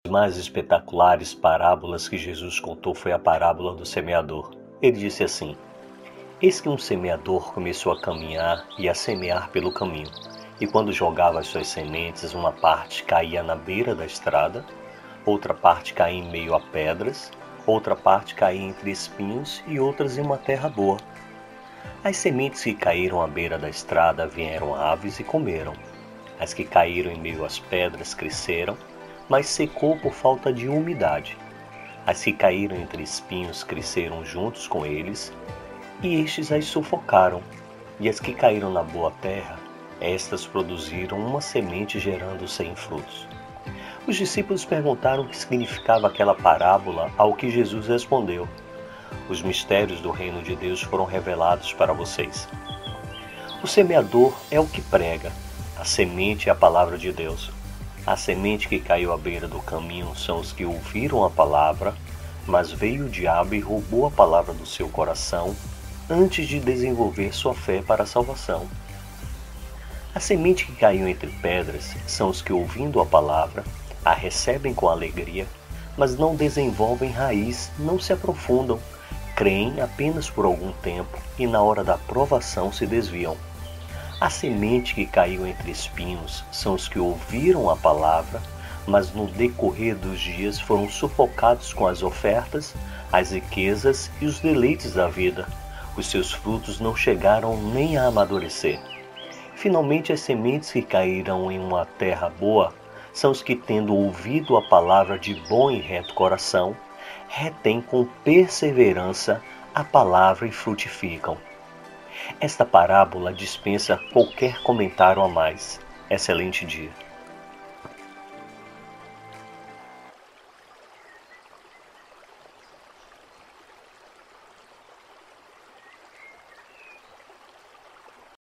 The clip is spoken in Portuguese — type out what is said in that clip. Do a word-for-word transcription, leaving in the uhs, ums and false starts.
mais espetaculares parábolas que Jesus contou foi a parábola do semeador. Ele disse assim: Eis que um semeador começou a caminhar e a semear pelo caminho, e quando jogava as suas sementes, uma parte caía na beira da estrada, outra parte caía em meio a pedras, outra parte caía entre espinhos e outras em uma terra boa. As sementes que caíram à beira da estrada vieram aves e comeram. As que caíram em meio às pedras cresceram, mas secou por falta de umidade. As que caíram entre espinhos cresceram juntos com eles, e estes as sufocaram. E as que caíram na boa terra, estas produziram uma semente gerando cem frutos. Os discípulos perguntaram o que significava aquela parábola, ao que Jesus respondeu: Os mistérios do reino de Deus foram revelados para vocês. O semeador é o que prega, a semente é a palavra de Deus. A semente que caiu à beira do caminho são os que ouviram a palavra, mas veio o diabo e roubou a palavra do seu coração antes de desenvolver sua fé para a salvação. A semente que caiu entre pedras são os que, ouvindo a palavra, a recebem com alegria, mas não desenvolvem raiz, não se aprofundam, creem apenas por algum tempo e na hora da provação se desviam. A semente que caiu entre espinhos são os que ouviram a palavra, mas no decorrer dos dias foram sufocados com as ofertas, as riquezas e os deleites da vida. Os seus frutos não chegaram nem a amadurecer. Finalmente, as sementes que caíram em uma terra boa são os que, tendo ouvido a palavra de bom e reto coração, retêm com perseverança a palavra e frutificam. Esta parábola dispensa qualquer comentário a mais. Excelente dia.